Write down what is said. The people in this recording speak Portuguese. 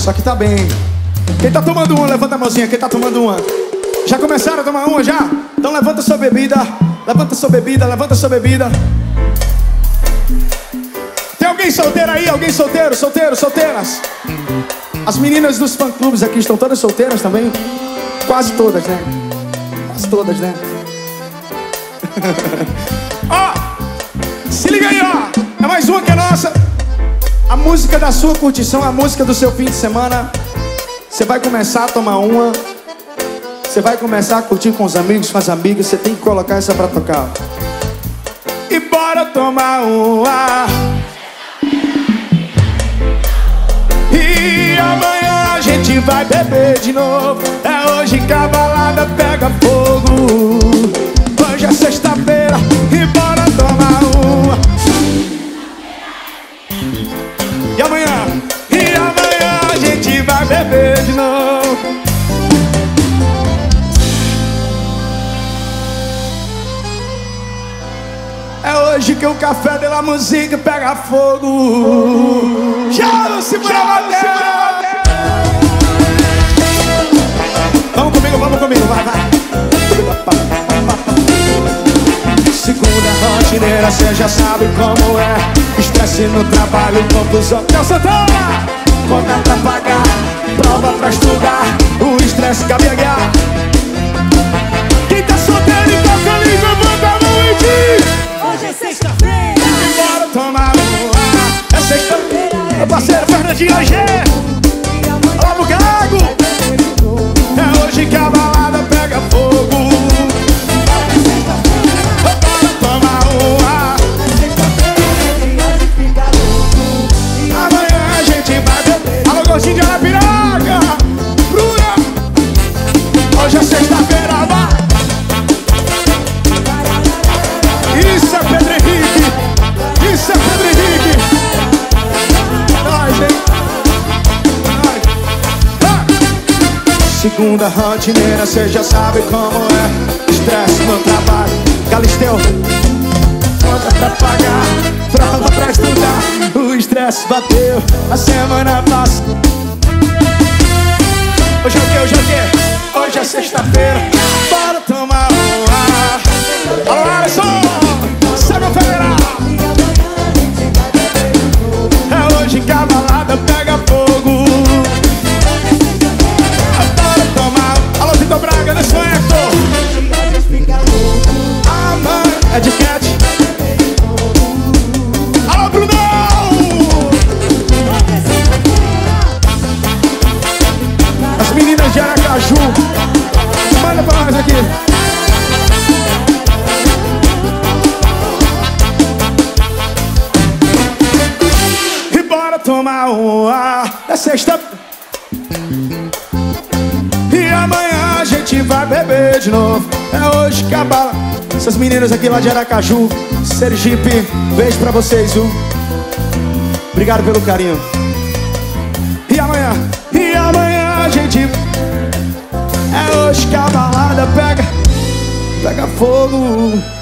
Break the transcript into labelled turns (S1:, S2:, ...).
S1: Só que tá bem. Quem tá tomando uma, levanta a mãozinha. Quem tá tomando uma? Já começaram a tomar uma, já? Então levanta sua bebida. Levanta sua bebida, levanta sua bebida. Tem alguém solteiro aí? Alguém solteiro? Solteiro, solteiras? As meninas dos fã-clubes aqui estão todas solteiras também? Quase todas, né? Quase todas, né? Ó, se liga aí, ó. É mais uma que é nossa. A música da sua curtição, a música do seu fim de semana. Você vai começar a tomar uma. Você vai começar a curtir com os amigos, com as amigas. Você tem que colocar essa pra tocar. E bora tomar uma. E amanhã a gente vai beber de novo. É hoje que a balada pega fogo. Hoje é sexta-feira e bora tomar uma. E amanhã a gente vai beber de novo. É hoje que o café de la música pega fogo. Já segura a bateria. Vamos comigo, vai, vai. Segunda rotineira, cê já sabe como é. Estresse no trabalho, confusão. Não, Santana! Conta pra pagar, prova pra estudar. O estresse caminhar. Quem tá solteiro e toca ali, levanta a mão e diz:
S2: hoje é sexta-feira.
S1: bora tomar uma. É sexta-feira. Meu parceiro Fernandinho hoje. Olá pro Gago. É hoje que a balada pega fogo. Bora tomar uma. Amanhã a gente vai beber. Alô, gostinho de Arapiraca. Bruna. Hoje é sexta-feira, vai. Isso é Pedro Henrique. Isso é Pedro Henrique. Nós, hein? Segunda rotineira, cê já sabe como é. Estresse no trabalho. Galisteu. Conta pra pagar, prova pra estudar. O estresse bateu, a semana passa. Hoje é o quê? Hoje é o quê? Hoje é sexta-feira. Bora tomar uma. Alô, Alisson! Sabe federal? É hoje que a balada pega fogo. Bora tomar. Alô, Vitor Braga, nesse Hector. A mãe é de cat. Alô, Brunão! As meninas de Aracaju, manda pra nós aqui. E bora tomar uma. É sexta. E amanhã a gente vai beber de novo. É hoje que a bala. Essas meninas aqui lá de Aracaju, Sergipe, beijo pra vocês, viu? Obrigado pelo carinho. E amanhã a gente. É hoje que a balada pega fogo.